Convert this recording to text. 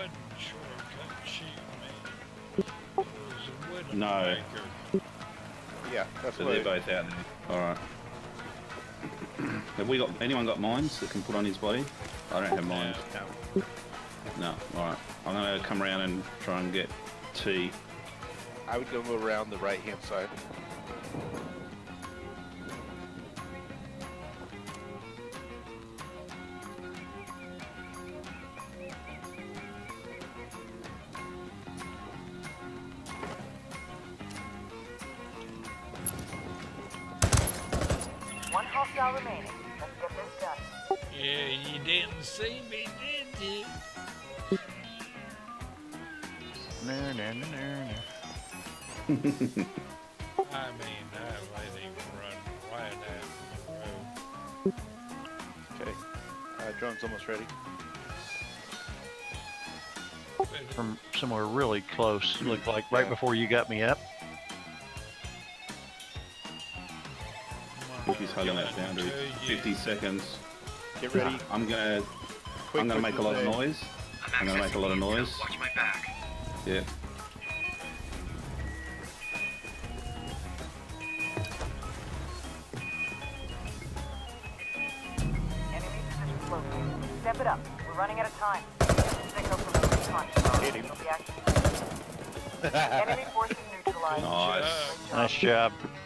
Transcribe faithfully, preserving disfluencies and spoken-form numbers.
shortcut shoot me. It was a widow No. maker. Yeah, that's So what they're it, both out there. Alright. Have we got anyone got mines that can put on his body? I don't have mines. no. No. Alright. I'm gonna come around and try and get T. I would go around the right hand side. One hostile remaining. Let's get this done. Yeah, you didn't see me, did you? No, no, no, no, no. I mean, I let him run right down the road. Okay. Uh, drone's almost ready. From somewhere really close. Looked like right before you got me up. He's hugging that boundary. fifty seconds. Get ready. I'm gonna Quick, I'm gonna quick make a lot of delay. noise. I'm gonna make a lot of noise. Watch my back. Yeah. Enemy position located. Step it up. We're running out of time. Signal from the recon. Hit him. Will be active. Enemy forces neutralized. Nice. Uh, Nice job.